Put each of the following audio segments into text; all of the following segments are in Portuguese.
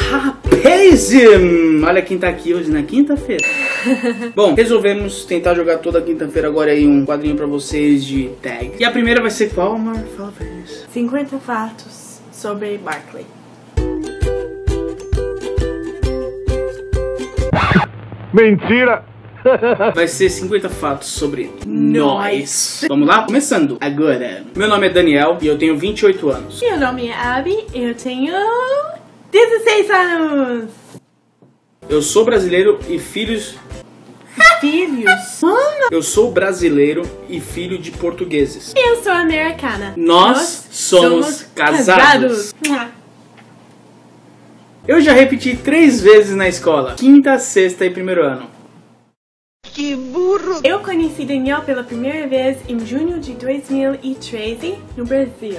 Rapaz, olha quem tá aqui hoje na quinta-feira. Bom, resolvemos tentar jogar toda quinta-feira agora aí um quadrinho pra vocês de tag. E a primeira vai ser qual, Mar? Fala pra eles. 50 fatos sobre Barkley. Mentira! Vai ser 50 fatos sobre nós. Vamos lá? Começando agora. Meu nome é Daniel e eu tenho 28 anos. Meu nome é Abby e eu tenho 16 anos. Eu sou brasileiro e filhos... Filhos? Eu sou brasileiro e filho de portugueses. Eu sou americana. Nós somos casados. Eu já repeti 3 vezes na escola. Quinta, sexta e primeiro ano. Que burro! Eu conheci Daniel pela primeira vez em junho de 2013 no Brasil.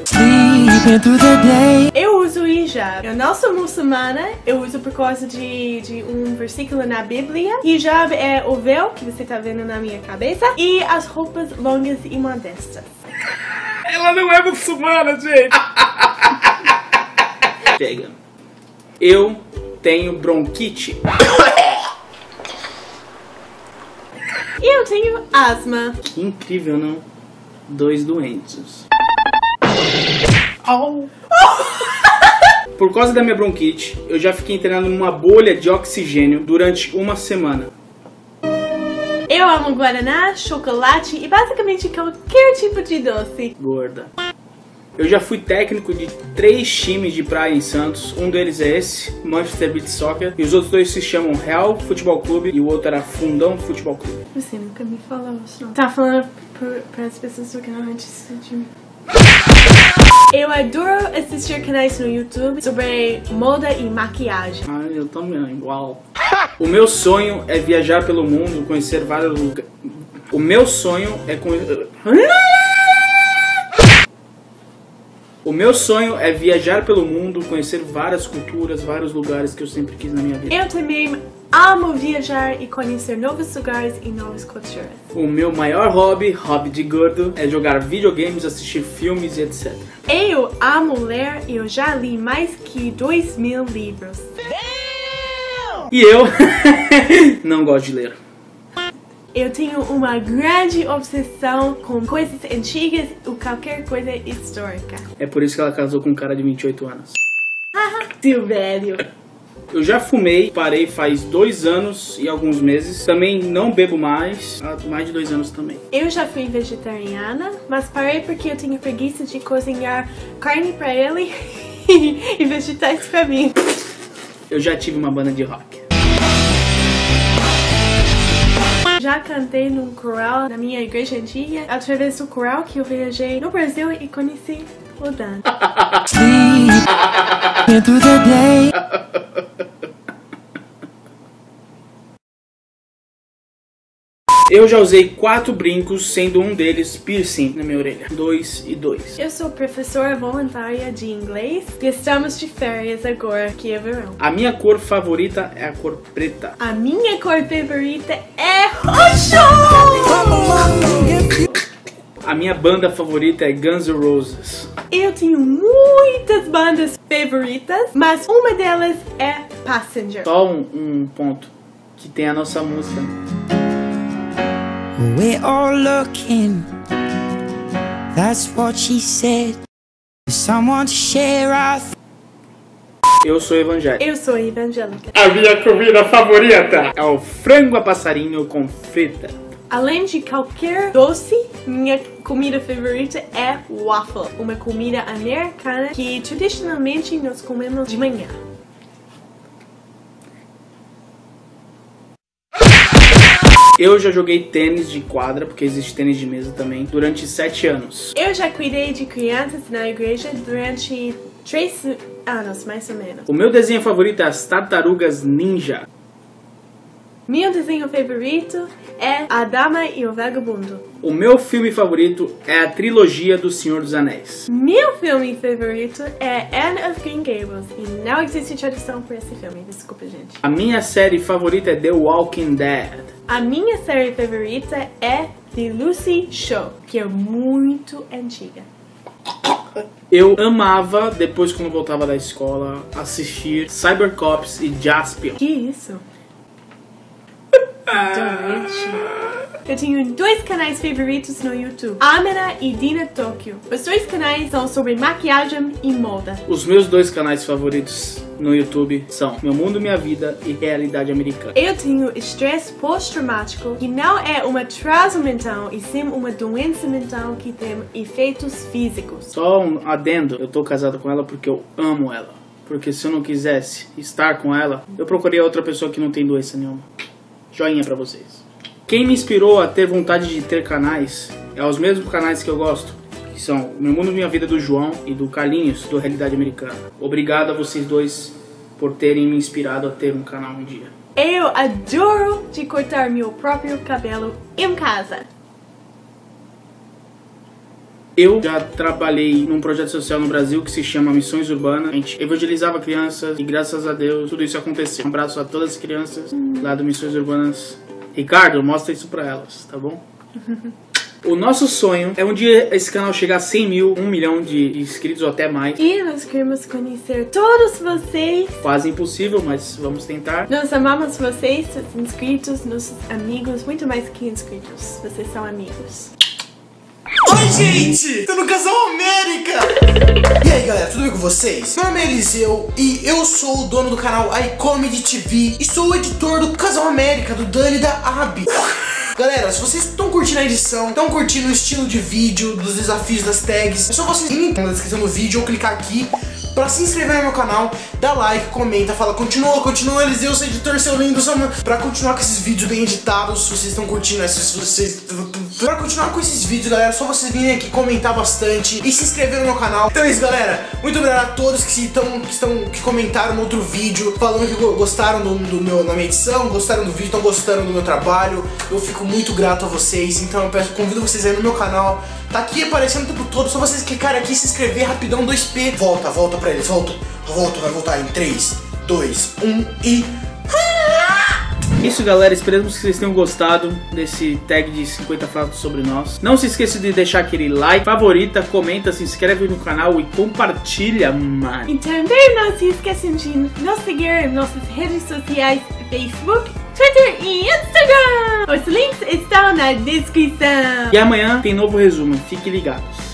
Eu uso hijab. Eu não sou muçulmana, eu uso por causa de um versículo na Bíblia. Hijab é o véu que você tá vendo na minha cabeça e as roupas longas e modestas. Ela não é muçulmana, gente! Chega. Eu tenho bronquite. E eu tenho asma. Que incrível, não? 2 doentes. Oh. Por causa da minha bronquite, eu já fiquei internado numa bolha de oxigênio durante uma semana. Eu amo guaraná, chocolate e basicamente qualquer tipo de doce. Gorda. Eu já fui técnico de 3 times de praia em Santos. Um deles é esse, Manchester Beach Soccer. E os outros 2 se chamam Real Futebol Clube e o outro era Fundão Futebol Clube. Você nunca me falou isso. Tá falando para as pessoas do canal antes de mim. Eu adoro assistir canais no YouTube sobre moda e maquiagem. Ah, eu também, uau. O meu sonho é viajar pelo mundo, conhecer vários lugares. O meu sonho é conhecer... O meu sonho é viajar pelo mundo, conhecer várias culturas, vários lugares que eu sempre quis na minha vida. Eu também amo viajar e conhecer novos lugares e novas culturas. O meu maior hobby de gordo, é jogar videogames, assistir filmes e etc. Eu amo ler e eu já li mais que 2.000 livros. E eu não gosto de ler. Eu tenho uma grande obsessão com coisas antigas ou qualquer coisa histórica. É por isso que ela casou com um cara de 28 anos. Seu velho. Eu já fumei, parei faz 2 anos e alguns meses. Também não bebo mais, há mais de 2 anos também. Eu já fui vegetariana, mas parei porque eu tenho preguiça de cozinhar carne pra ele e vegetais pra mim. Eu já tive uma banda de rock. Já cantei num coral na minha igreja antiga, através do coral que eu viajei no Brasil e conheci o Dan. Eu já usei 4 brincos, sendo um deles piercing na minha orelha. 2 e 2. Eu sou professora voluntária de inglês e estamos de férias agora, que é verão. A minha cor favorita é a cor preta. A minha cor favorita é roxo! A minha banda favorita é Guns N' Roses. Eu tenho muitas bandas favoritas, mas uma delas é Passenger. Só um ponto, que tem a nossa música. We're all looking, that's what she said. Someone to share our... Eu sou evangélico. Eu sou evangélica. A minha comida favorita é o frango a passarinho com frita. Além de qualquer doce, minha comida favorita é waffle, uma comida americana que tradicionalmente nós comemos de manhã. Eu já joguei tênis de quadra, porque existe tênis de mesa também, durante 7 anos. Eu já cuidei de crianças na igreja durante 3 anos, mais ou menos. O meu desenho favorito é as Tartarugas Ninja. Meu desenho favorito é A Dama e o Vagabundo. O meu filme favorito é a trilogia do Senhor dos Anéis. Meu filme favorito é Anne of Green Gables. E não existe tradução para esse filme, desculpa, gente. A minha série favorita é The Walking Dead. A minha série favorita é The Lucy Show, que é muito antiga. Eu amava, depois quando voltava da escola, assistir Cybercops e Jaspion. Que isso? Eu tenho 2 canais favoritos no YouTube, Amena e Dina Tokyo. Os 2 canais são sobre maquiagem e moda. Os meus 2 canais favoritos no YouTube são Meu Mundo, Minha Vida e Realidade Americana. Eu tenho estresse pós-traumático, que não é um atraso mental, e sim uma doença mental que tem efeitos físicos. Só um adendo, eu tô casado com ela porque eu amo ela. Porque se eu não quisesse estar com ela, eu procuraria outra pessoa que não tem doença nenhuma. Joinha pra vocês. Quem me inspirou a ter vontade de ter canais é os mesmos canais que eu gosto, que são Meu Mundo, Minha Vida do João e do Carlinhos, do Realidade Americana. Obrigado a vocês dois por terem me inspirado a ter um canal um dia. Eu adoro de cortar meu próprio cabelo em casa. Eu já trabalhei num projeto social no Brasil que se chama Missões Urbanas. A gente evangelizava crianças e graças a Deus tudo isso aconteceu. Um abraço a todas as crianças lá do Missões Urbanas. Ricardo, mostra isso pra elas, tá bom? O nosso sonho é um dia esse canal chegar a 100 mil, 1 milhão de inscritos ou até mais. E nós queremos conhecer todos vocês. Quase impossível, mas vamos tentar. Nós amamos vocês, os inscritos, nossos amigos, muito mais que inscritos. Vocês são amigos. Oi, gente! Tô no Casal América! E aí, galera, tudo bem com vocês? Meu nome é Eliseu e eu sou o dono do canal iComedy TV e sou o editor do Casal América, do Dani e da Abby. Galera, se vocês estão curtindo a edição, estão curtindo o estilo de vídeo, dos desafios das tags, é só vocês irem na descrição do vídeo ou clicar aqui pra se inscrever no meu canal, dá like, comenta, fala continua Eliseu, seu editor, seu lindo, pra continuar com esses vídeos bem editados. Se vocês estão curtindo pra continuar com esses vídeos, galera, é só vocês virem aqui comentar bastante e se inscrever no meu canal. Então é isso, galera, muito obrigado a todos que comentaram no outro vídeo, falando que gostaram na minha edição, gostaram do vídeo, estão gostando do meu trabalho. Eu fico muito grato a vocês, então eu convido vocês aí no meu canal. Tá aqui aparecendo o tempo todo, só vocês clicarem aqui e se inscrever rapidão, 2P. Volta pra eles, volta, vai voltar em 3, 2, 1 e... Isso, galera, esperamos que vocês tenham gostado desse tag de 50 fatos sobre nós. Não se esqueça de deixar aquele like, favorita, comenta, se inscreve no canal e compartilha, mano. E também não se esqueçam de nos seguir em nossas redes sociais, Facebook, Twitter e Instagram. Os links estão na descrição. E amanhã tem novo resumo, fiquem ligados.